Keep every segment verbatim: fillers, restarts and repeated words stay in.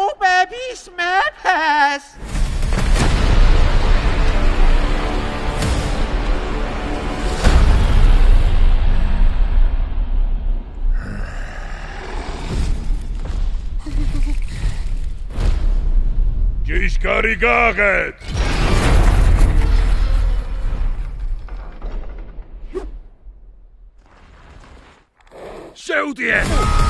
უბების მეფეს. ჭიშკარი გააღეთ. შეუდიე.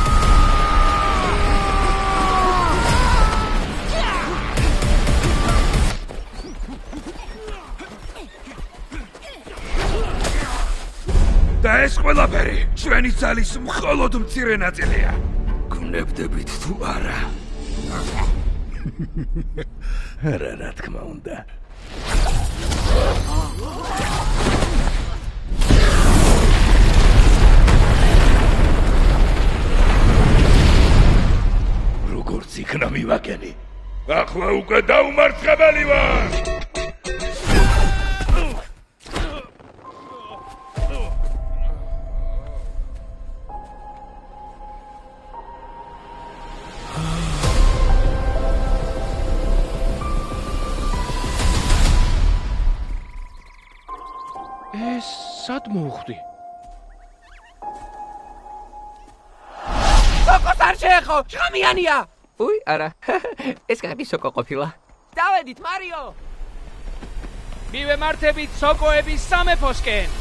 და ეს ყველაფერი ჩვენი ძალის მხოლოდ მცირე ნაწილია. გვნებდებით თუ არა? არა, რა თქმა უნდა. როგორც იქნა მივაკენი. ახლა უკვე დაუმარცხებელი ვარ. ეს სად მოვხვდი? სოკოს არ შეეხო, შხამიანია. უი, არა. ეს კარგი სოკო ყოფილა. დავედით, მარიო. მივემართებით სოკოების სამეფოსკენ.